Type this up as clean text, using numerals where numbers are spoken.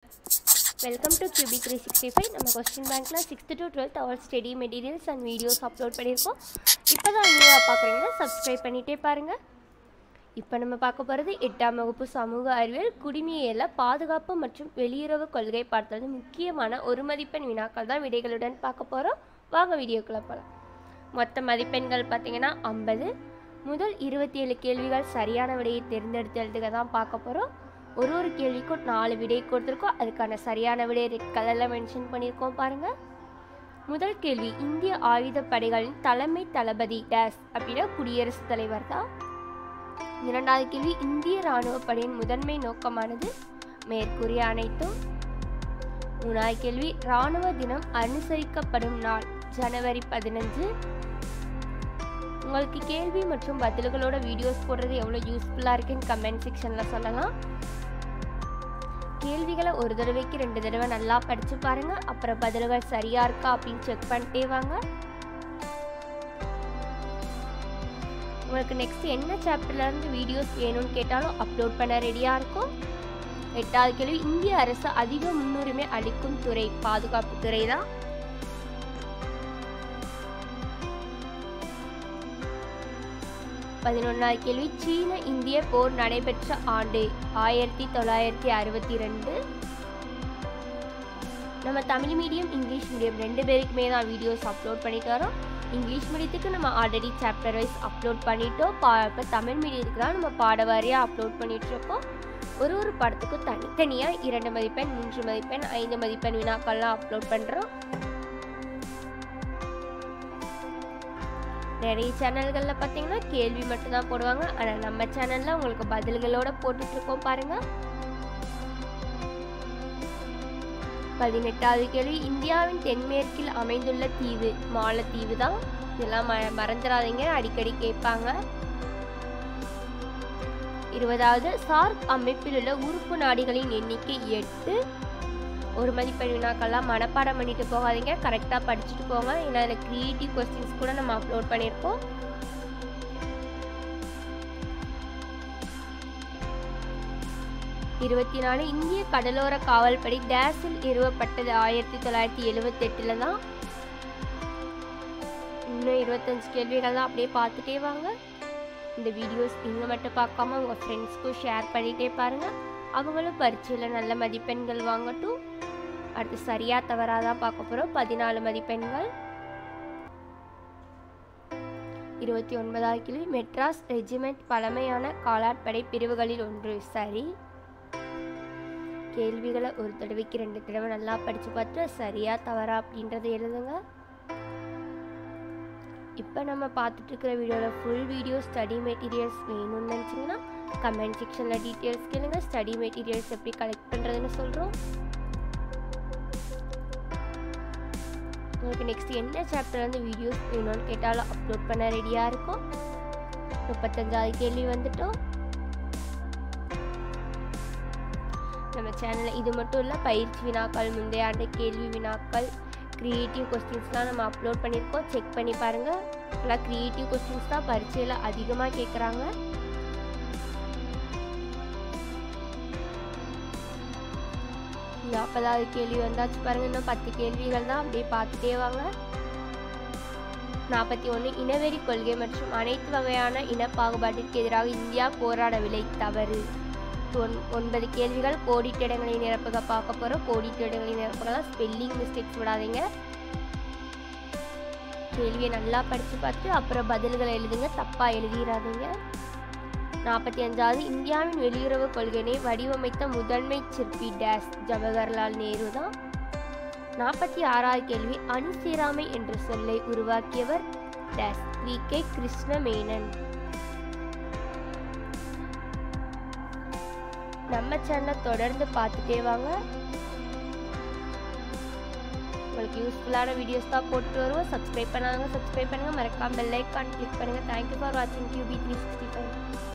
Welcome to QB365. நம்ம question பேங்க்ல 6th to 12th all study materials and videos upload பண்ணிருக்கோம். இப்போதான் நியூவா பார்க்கறீங்கன்னா Subscribe பண்ணிட்டே பாருங்க. இப்போ நம்ம பார்க்க போறது 8ஆம் வகுப்பு சமூக அறிவியல் குடிமையியல்ல பாதுகாப்பு மற்றும் வெளியுறவு கொள்கை பார்த்தது முக்கியமான ஒரு மதிப்பெண் வினாக்கள் தான் விடைகளுடன் பார்க்க போறோம். வாங்க வீடியோக்குள்ள போலாம். மொத்த மதிப்பெண்கள் பாத்தீங்கன்னா 50. முதல் 27 கேள்விகள் சரியான விடையை தேர்ந்தெடுத்து எழுதுக தான் பார்க்க போறோம். ஒரு கேள்விக்கும் 4 விடை கொடுத்திருக்கோம். அதுக்கான சரியான விடை ரெட் கலர்ல மென்ஷன் பண்ணியிருக்கோம் பாருங்க. முதல் கேள்வி, இந்திய ஆயுதப்படைகளின் தலைமை தளபதி டேஸ் அப்படின்னா குடியரசுத் தலைவர் தான். இரண்டாவது கேள்வி, இந்திய இராணுவ படையின் முதன்மை நோக்கமானது மேற்கூறிய அனைத்தும். மூணாவது கேள்வி, இராணுவ தினம் அனுசரிக்கப்படும் நாள் ஜனவரி 15. உங்களுக்கு கேள்வி மற்றும் பதில்களோட வீடியோஸ் போடுறது எவ்வளோ யூஸ்ஃபுல்லாக இருக்குன்னு கமெண்ட் செக்ஷனில் சொல்லலாம். கேள்விகளை ஒரு தடவைக்கு 2 தடவை நல்லா படித்து பாருங்க. அப்புறம் பதில்கள் சரியா இருக்கா அப்படின்னு செக் பண்ணிட்டே வாங்க. உங்களுக்கு நெக்ஸ்ட் என்ன சாப்டர்ல இருந்து வீடியோஸ் வேணும்னு கேட்டாலும் அப்லோட் பண்ண ரெடியா இருக்கும். 8வது கேள்வி, இந்திய அரசு அதிக முன்னுரிமை அளிக்கும் துறை பாதுகாப்பு துறை தான். 11வது கேள்வி, சீன இந்திய போர் நடைபெற்ற ஆண்டு 1962. நம்ம தமிழ் மீடியம் இங்கிலீஷ் மீடியம் 2 பேருக்குமே தான் வீடியோஸ் அப்லோட் பண்ணிட்டு வரோம். இங்கிலீஷ் மீடியத்துக்கு நம்ம ஆல்ரெடி சாப்டர் வைஸ் அப்லோட் பண்ணிட்டோம். இப்போ தமிழ் மீடியத்துக்கு தான் நம்ம பாடவாரியாக அப்லோட் பண்ணிட்டு இருக்கோம். ஒரு பாடத்துக்கும் தனித்தனியாக 2 மதிப்பெண் 3 மதிப்பெண் 5 மதிப்பெண் வினாக்கள்லாம் அப்லோட் பண்ணுறோம். நிறைய சேனல்களில் பார்த்தீங்கன்னா கேள்வி மட்டும்தான் போடுவாங்க. ஆனால் நம்ம சேனலில் உங்களுக்கு பதில்களோட போட்டுட்ருக்கோம் பாருங்க. 18வது கேள்வி, இந்தியாவின் தென்மேற்கில் அமைந்துள்ள தீவு மாலத்தீவு தான். இதெல்லாம் மறந்துடாதீங்க, அடிக்கடி கேட்பாங்க. 20வது, சார்க் அமைப்பில் உள்ள உறுப்பு நாடுகளின் எண்ணிக்கை 8. ஒரு மதிப்பெண் வினாக்கள்லாம் மனப்பாடம் பண்ணிட்டு போகாதீங்க, கரெக்டாக படிச்சுட்டு போங்க. ஏன்னா அதில் கிரியேட்டிவ் கொஸ்டின்ஸ் கூட நம்ம அப்லோட் பண்ணியிருக்கோம். 24, இந்திய கடலோர காவல்படை டேஸில் நிறுவப்பட்டது 1978 தான். இன்னும் 25 கேள்விகள் தான், அப்படியே பார்த்துட்டே வாங்க. இந்த வீடியோஸ் நீங்கள் மட்டும் பார்க்காம உங்கள் ஃப்ரெண்ட்ஸ்க்கும் ஷேர் பண்ணிகிட்டே பாருங்கள். அவங்களும் பரீட்சையில் நல்ல மதிப்பெண்கள் வாங்கட்டும். அடுத்து சரியா தவறாதான் பார்க்க போகிறோம். 14 மதிப்பெண்கள். 29வது கேள்வி, மெட்ராஸ் ரெஜிமெண்ட் பழமையான காலாட்படை பிரிவுகளில் ஒன்று சரி. கேள்விகளை ஒரு தடவைக்கு 2 தடவை நல்லா படித்து பார்த்து சரியா தவறா அப்படின்றத எழுதுங்க. இப்போ நம்ம பார்த்துட்டு இருக்கிற வீடியோவில் ஃபுல் வீடியோ ஸ்டடி மெட்டீரியல்ஸ் வேணும்னு நினச்சிங்கன்னா கமெண்ட் செக்ஷனில் டீட்டெயில்ஸ் கேளுங்க. ஸ்டடி மெட்டீரியல்ஸ் எப்படி கலெக்ட் பண்ணுறதுன்னு சொல்கிறோம். உங்களுக்கு நெக்ஸ்ட் என்ன சாப்டர்லேருந்து வீடியோஸ் வேணும்னு கேட்டாலும் அப்லோட் பண்ண ரெடியாக இருக்கும். 35வது கேள்வி வந்துட்டோம். நம்ம சேனலில் இது மட்டும் இல்லை, பயிற்சி வினாக்கள், முந்தைய ஆண்டு கேள்வி வினாக்கள், கிரியேட்டிவ் கொஸ்டின்ஸ்லாம் நம்ம அப்லோட் பண்ணியிருக்கோம். செக் பண்ணி பாருங்கள். எல்லாம் கிரியேட்டிவ் கொஸ்டின்ஸ் தான் பரீட்சையில் அதிகமாக கேட்குறாங்க. இந்த 40வது கேள்வி வந்தாச்சு பாருங்க. இன்னும் 10 கேள்விகள் தான், அப்படியே பார்த்துட்டே வாங்க. 41, இனவெறி கொள்கை மற்றும் அனைத்து வகையான இன பாகுபாட்டிற்கு எதிராக இந்தியா போராடவில்லை தவறு. 9 கேள்விகள், கோடிட்ட இடங்களை நிரப்புக பார்க்க போகிறோம். கோடிட்ட இடங்களை நிரப்புகலாம், ஸ்பெல்லிங் மிஸ்டேக்ஸ் விடாதீங்க. கேள்வியை நல்லா படித்து பார்த்து அப்புறம் பதில்களை எழுதுங்க, தப்பாக எழுதிடாதீங்க. 45வது, இந்தியாவின் வெளியுறவு கொள்கையை வடிவமைத்த முதன்மை சிற்பி டேஸ் ஜவஹர்லால் நேரு தான். 46வது கேள்வி, அணிசேராமை என்ற சொல்லை உருவாக்கியவர் டேஸ் V.K. கிருஷ்ணமேனன். நம்ம சேனலை தொடர்ந்து பார்த்துட்டே வாங்க. உங்களுக்கு யூஸ்ஃபுல்லான வீடியோஸ் தான் போட்டு வருவோம். சப்ஸ்கிரைப் பண்ணாங்க, சப்ஸ்கிரைப் பண்ணுங்கள். மறக்காம பெல் ஐக்கான் கிளிக் பண்ணுங்கள். தேங்க்யூ ஃபார் வாட்சிங் QB365.